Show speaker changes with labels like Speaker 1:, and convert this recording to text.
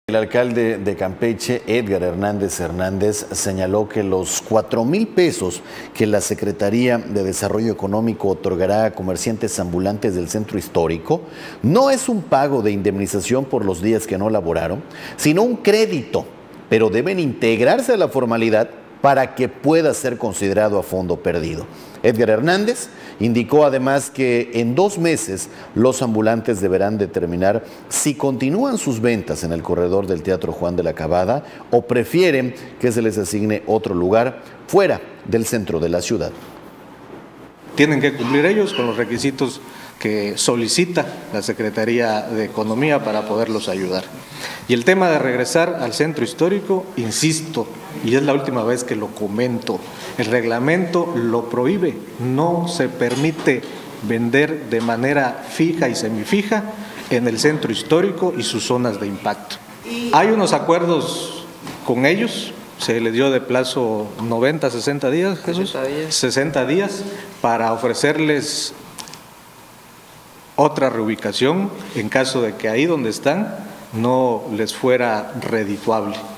Speaker 1: El alcalde de Campeche, Edgar Hernández Hernández, señaló que los 4,000 pesos que la Secretaría de Desarrollo Económico otorgará a comerciantes ambulantes del centro histórico no es un pago de indemnización por los días que no laboraron, sino un crédito, pero deben integrarse a la formalidad para que pueda ser considerado a fondo perdido. Edgar Hernández indicó además que en 2 meses los ambulantes deberán determinar si continúan sus ventas en el corredor del Teatro Juan de la Cabada o prefieren que se les asigne otro lugar fuera del centro de la ciudad.
Speaker 2: Tienen que cumplir ellos con los requisitos que solicita la Secretaría de Economía para poderlos ayudar. Y el tema de regresar al centro histórico, insisto, y es la última vez que lo comento, el reglamento lo prohíbe, no se permite vender de manera fija y semifija en el centro histórico y sus zonas de impacto. Hay unos acuerdos con ellos, se les dio de plazo 90, 60 días, Jesús, 60 días para ofrecerles otra reubicación en caso de que ahí donde están no les fuera redituable.